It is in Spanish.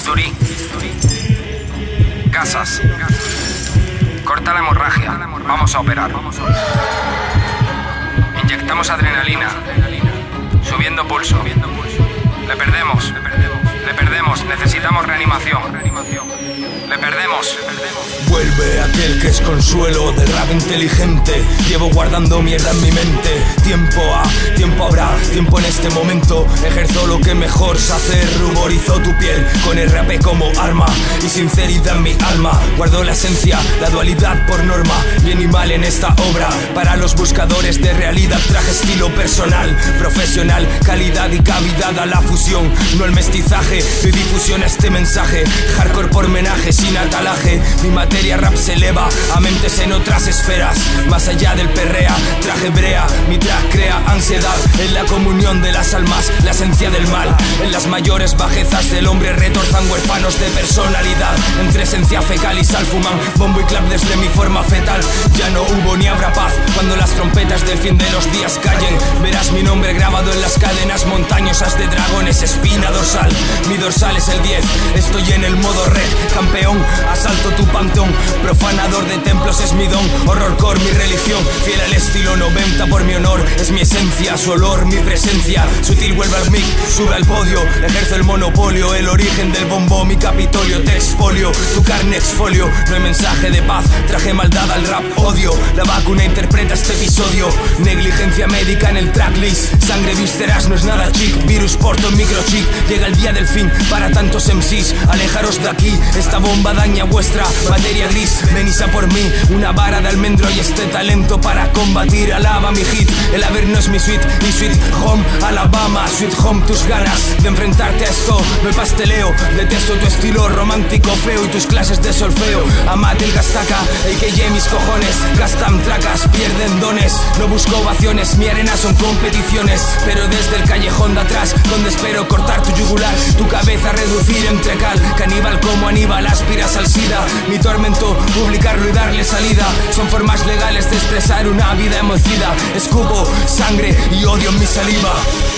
Bisturí. Gasas. Corta la hemorragia. Vamos a operar. Inyectamos adrenalina. Subiendo pulso. Le perdemos. Necesitamos reanimación. Le perdemos. Vuelve aquel que es consuelo del rap inteligente. Llevo guardando mierda en mi mente. Tiempo habrá, tiempo en este momento. Ejerzo lo que mejor se hace. Ruborizó tu piel con el rap como arma y sinceridad en mi alma. Guardo la esencia, la dualidad por norma. Bien y mal en esta obra. Para los buscadores de realidad traje estilo personal, profesional, calidad y cavidad a la fusión. No el mestizaje, doy difusión a este mensaje. Hardcore por homenaje, sin atalaje. Mi materia rap se eleva a mentes en otras esferas. Más allá del perrea, traje brea. Mi track crea ansiedad en la comunión de las almas, la esencia del mal. En las mayores bajezas del hombre retorzan huérfanos de personalidad. Entre esencia fecal y sal fuman bombo y clap desde mi forma fetal. Ya no hubo ni habrá paz cuando las trompetas del fin de los días callen. Verás mi nombre grabado en las cadenas montañosas de dragones, espina dorsal. Mi dorsal es el 10, estoy en el modo red. Campeón, asalto tu panteón. Profanador de templos es mi don. Horrorcore mi religión, fiel al estilo 90 por mi honor. Es mi esencia, su olor, mi presencia. Sutil vuelve al mic, sube al podio. Ejerzo el monopolio, el origen del bombo. Mi capitolio, te expolio, tu carne exfolio. No hay mensaje de paz, traje maldad al rap, odio. La vacuna interpreta este episodio. Negligencia médica en el tracklist. Sangre vísceras no es nada chic. Virus porto microchip. Llega el día del fin para tantos MCs. Alejaros de aquí, esta bomba daña vuestra materia gris. Venís a por mí, una vara de almendro y este talento para combatir. Alaba mi hit, el haber no es mi suite. Mi sweet home, Alabama, sweet home. Tus ganas de enfrentarte a esto, no hay pasteleo. Detesto tu estilo romántico feo y tus clases de solfeo. Amate el gastaca, a.k.a. mis cojones. Gastan tracas, pierden dones. No busco ovaciones, mi arena son competiciones. Pero desde el callejón de atrás, donde espero cortar tu yugular, tu cabeza reducir en trecal. Caníbal como Aníbal, aspiras al SIDA. Mi tormento, publicarlo y darle salida. Son formas legales de expresar una vida emocida. Escupo sangre y odio en mi saliva.